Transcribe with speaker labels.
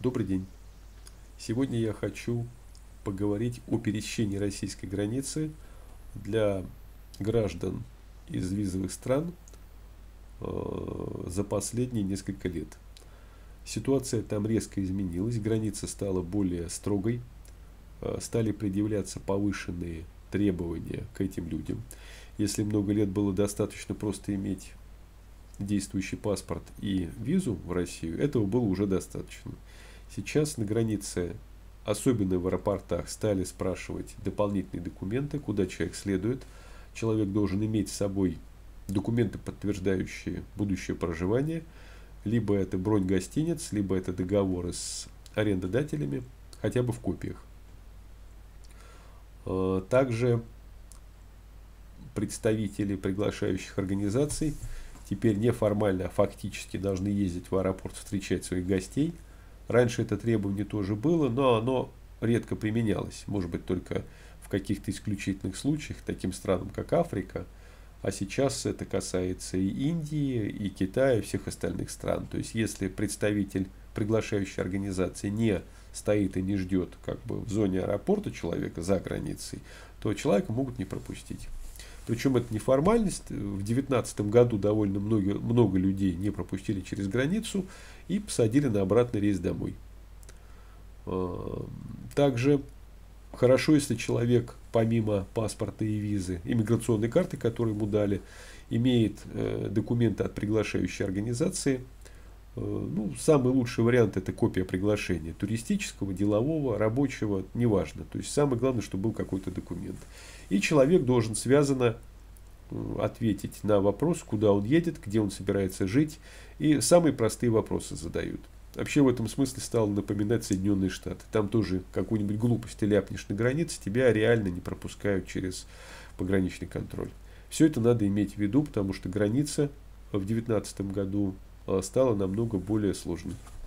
Speaker 1: Добрый день. Сегодня я хочу поговорить о пересечении российской границы для граждан из визовых стран за последние несколько лет. Ситуация там резко изменилась, граница стала более строгой, стали предъявляться повышенные требования к этим людям. Если много лет было достаточно просто иметь действующий паспорт и визу в Россию, этого было уже достаточно. Сейчас на границе, особенно в аэропортах, стали спрашивать дополнительные документы, куда человек следует. Человек должен иметь с собой документы, подтверждающие будущее проживание. Либо это бронь гостиниц, либо это договоры с арендодателями, хотя бы в копиях. Также представители приглашающих организаций теперь неформально, а фактически должны ездить в аэропорт встречать своих гостей. Раньше это требование тоже было, но оно редко применялось. Может быть, только в каких-то исключительных случаях, таким странам, как Африка. А сейчас это касается и Индии, и Китая, и всех остальных стран. То есть, если представитель приглашающей организации не стоит и не ждет в зоне аэропорта человека за границей, то человека могут не пропустить. Причем это не формальность. В 2019 году довольно много людей не пропустили через границу и посадили на обратный рейс домой. Также хорошо, если человек помимо паспорта и визы, иммиграционной карты, которую ему дали, имеет документы от приглашающей организации. Самый лучший вариант — это копия приглашения. Туристического, делового, рабочего, неважно. То есть самое главное, чтобы был какой-то документ. И человек должен связанно ответить на вопрос, куда он едет, где он собирается жить. И самые простые вопросы задают. Вообще в этом смысле стало напоминать Соединенные Штаты. Там тоже какую-нибудь глупость ты ляпнешь на границе, тебя реально не пропускают через пограничный контроль. Все это надо иметь в виду, потому что граница в 2019 году стала намного более сложной.